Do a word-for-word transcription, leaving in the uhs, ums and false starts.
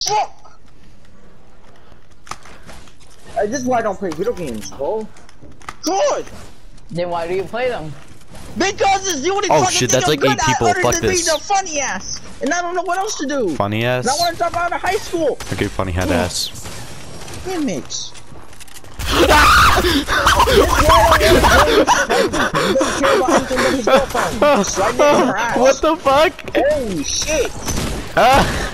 Fuck! Uh, this is why I don't play video games, bro. Good! Then why do you play them? Because it's the only Oh, fucking shit, thing that's I'm like good eight at people. other Fuck than being this. a funny ass. And I don't know what else to do. Funny ass? And I want to drop out of high school. Okay, funny head ass. Damn it. What the fuck? Holy shit. Ah.